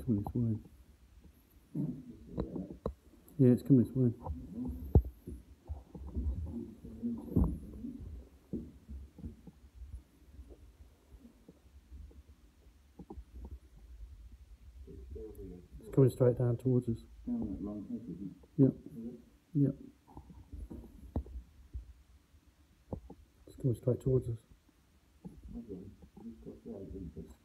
coming this way. Yeah, it's coming this way. It's coming straight down towards us. Yep. Yep. It's coming straight towards us.